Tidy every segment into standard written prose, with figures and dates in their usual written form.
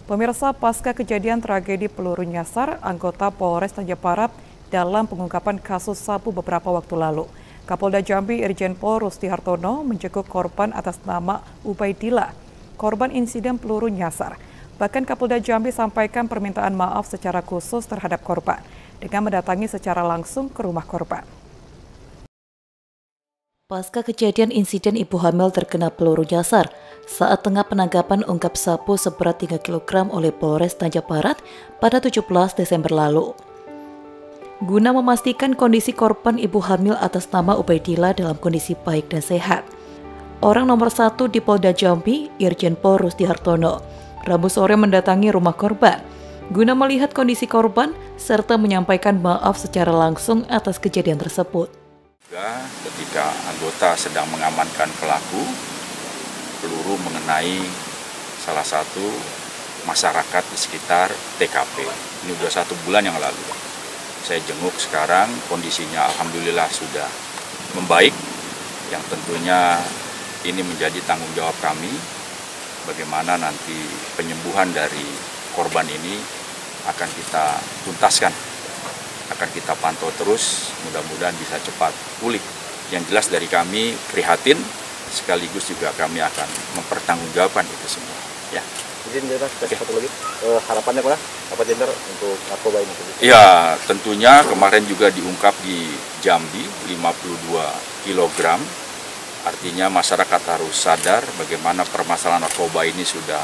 Pemirsa, pasca kejadian tragedi peluru nyasar anggota Polres Tanjung Parat dalam pengungkapan kasus sabu beberapa waktu lalu. Kapolda Jambi Irjen Pol Rusdi Hartono menjenguk korban atas nama Ubaidillah, korban insiden peluru nyasar. Bahkan Kapolda Jambi sampaikan permintaan maaf secara khusus terhadap korban dengan mendatangi secara langsung ke rumah korban. Pasca kejadian insiden ibu hamil terkena peluru nyasar saat tengah penangkapan ungkap sabu seberat 3 kg oleh Polres Tanjung Parat pada 17 Desember lalu. Guna memastikan kondisi korban ibu hamil atas nama Ubaidillah dalam kondisi baik dan sehat, orang nomor 1 di Polda Jambi, Irjen Pol Rusdi Hartono, Rabu sore mendatangi rumah korban guna melihat kondisi korban serta menyampaikan maaf secara langsung atas kejadian tersebut. Ketika anggota sedang mengamankan pelaku, peluru mengenai salah satu masyarakat di sekitar TKP. Ini sudah 1 bulan yang lalu. Saya jenguk sekarang, kondisinya alhamdulillah sudah membaik. Yang tentunya ini menjadi tanggung jawab kami, bagaimana nanti penyembuhan dari korban ini akan kita tuntaskan. Akan kita pantau terus, mudah-mudahan bisa cepat pulih. Yang jelas dari kami prihatin, sekaligus juga kami akan mempertanggungjawabkan itu semua. Ya. Izin satu lagi, harapannya apa Jenderal untuk narkoba ini? Ya, tentunya kemarin juga diungkap di Jambi 52 kg. Artinya masyarakat harus sadar bagaimana permasalahan narkoba ini sudah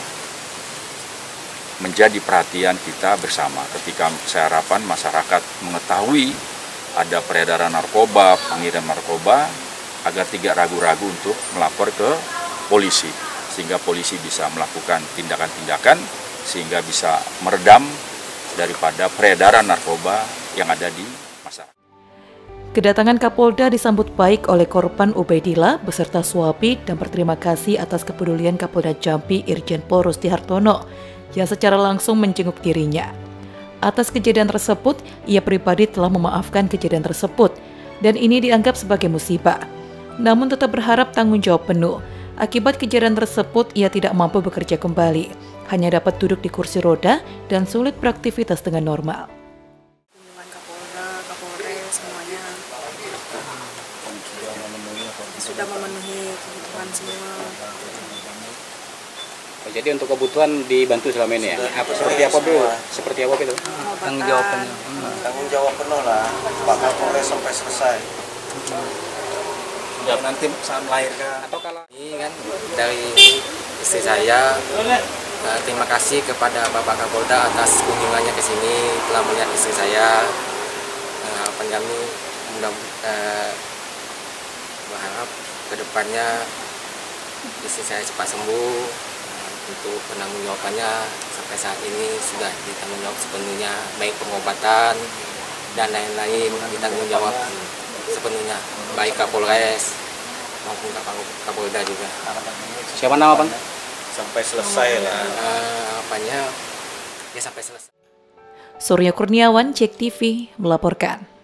menjadi perhatian kita bersama. Ketika saya harapkan masyarakat mengetahui ada peredaran narkoba, pengiriman narkoba, agar tidak ragu-ragu untuk melapor ke polisi, sehingga polisi bisa melakukan tindakan-tindakan sehingga bisa meredam daripada peredaran narkoba yang ada di masyarakat. Kedatangan Kapolda disambut baik oleh korban Ubaidillah beserta suami dan berterima kasih atas kepedulian Kapolda Jambi Irjen Pol Rusdi Hartono yang secara langsung menjenguk dirinya. Atas kejadian tersebut, ia pribadi telah memaafkan kejadian tersebut dan ini dianggap sebagai musibah. Namun tetap berharap tanggung jawab penuh. Akibat kejadian tersebut, ia tidak mampu bekerja kembali, hanya dapat duduk di kursi roda dan sulit beraktivitas dengan normal. Kunjungan Kapolda, Kapolres, semuanya sudah memenuhi kebutuhan semua. Jadi untuk kebutuhan dibantu selama ini ya? Seperti apa Bu? Seperti apa itu? Tanggung jawab penuh. Tanggung jawab penuh lah, Pak Kapolres sampai selesai. Ya, nanti saat melahirkan atau kalau ini kan dari istri saya, terima kasih kepada Bapak Kapolda atas kunjungannya ke sini, telah melihat istri saya. Harapan kami berharap kedepannya istri saya cepat sembuh. Untuk penanggung jawabannya sampai saat ini sudah ditanggung jawab sepenuhnya, baik pengobatan dan lain-lain ditanggung jawab sepenuhnya, baik Kapolres maupun Kapolda juga. Siapa nama Bang? Sampai selesai lah. Harapannya ya sampai selesai. Surya Kurniawan, JEK TV melaporkan.